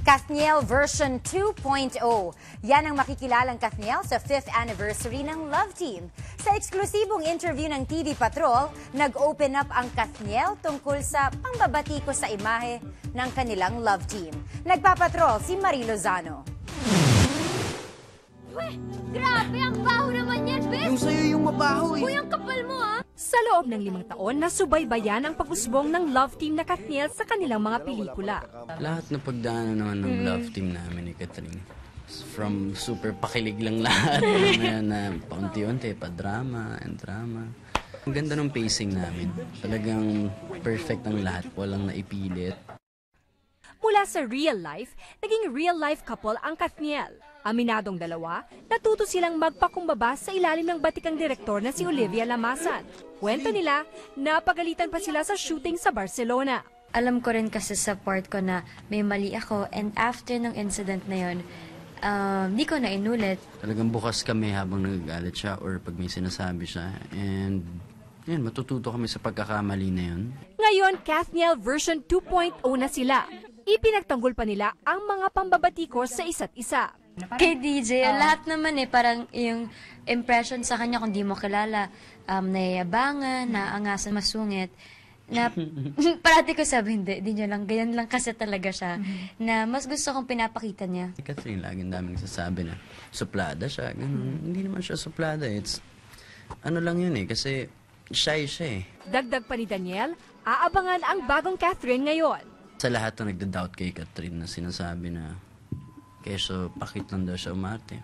KathNiel version 2.0. Yan ang makikilalang KathNiel sa 5th anniversary ng Love Team. Sa eksklusibong interview ng TV Patrol, nag-open up ang KathNiel tungkol sa pambabatiko sa imahe ng kanilang Love Team. Nagpapatrol si Marie Lozano. Uy, grabe, ang baho naman yan, Bes! Yung sa'yo yung mabaho eh. Uy, ang kapal mo, ha? Sa loob ng 5 taon, nasubaybayan ang pag-usbong ng Love Team na KathNiel sa kanilang mga pelikula. Lahat na pagdaanan naman ng Love Team namin ni Catherine. From super pakilig lang lahat. Ngayon na paunti-unti, pa-drama and drama. Ang ganda ng pacing namin. Talagang perfect ang lahat. Walang naipilit. Mula sa real life, naging real-life couple ang KathNiel. Aminadong dalawa, natuto silang magpakumbaba sa ilalim ng batikang direktor na si Olivia Lamasan. Kwento nila, napagalitan pa sila sa shooting sa Barcelona. Alam ko rin kasi sa part ko na may mali ako, and after ng incident na yun, di ko na inulit. Talagang bukas kami habang nagagalit siya or pag may sinasabi siya. And yan, matututo kami sa pagkakamali na yun. Ngayon, KathNiel version 2.0 na sila. Ipinagtanggol pa nila ang mga pambabatiko sa isa't isa. Kay DJ, lahat naman parang yung impression sa kanya kung di mo kilala, nayayabangan, naangasan, masungit, na parati ko sabi, hindi nyo lang, ganyan lang kasi talaga siya, na mas gusto kong pinapakita niya. Catherine, laging daming nagsasabi na suplada siya, ganun. Hindi naman siya suplada, it's, ano lang yun kasi shy siya eh. Dagdag pa ni Daniel, aabangan ang bagong Catherine ngayon. Sa lahat na nagda-doubt kay Catherine na sinasabi na keso pakit lang daw siya umarte.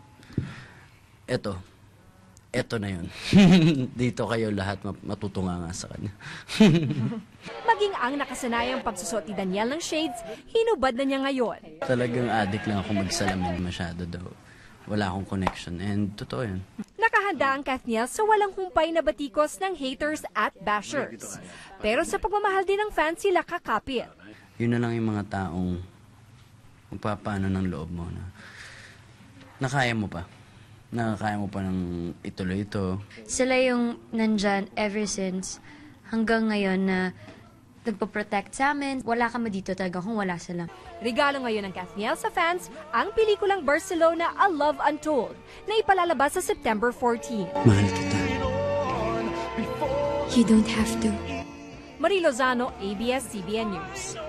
Eto na yun. Dito kayo lahat matutunga nga sa kanya. Maging ang nakasanayang pagsusot ni Daniel ng shades, hinubad na niya ngayon. Talagang addict lang ako magsalamin masyado daw. Wala akong connection and totoo yun. Nakahanda ang KathNiel sa walang humpay na batikos ng haters at bashers. Pero sa pagmamahal din ng fans sila kakapit. Yun na lang yung mga taong magpapaano ng loob mo na nakaya mo pa. Nakakaya mo pa ng ituloy ito. Sila yung nandyan ever since hanggang ngayon na nagpo-protect sa amin. Wala kami dito talaga kung wala sila. Regalo ngayon ng KathNiel sa fans ang pelikulang Barcelona, A Love Untold na ipalalabas sa September 14. Mahal kita. You don't have to. Marie Lozano, ABS-CBN News.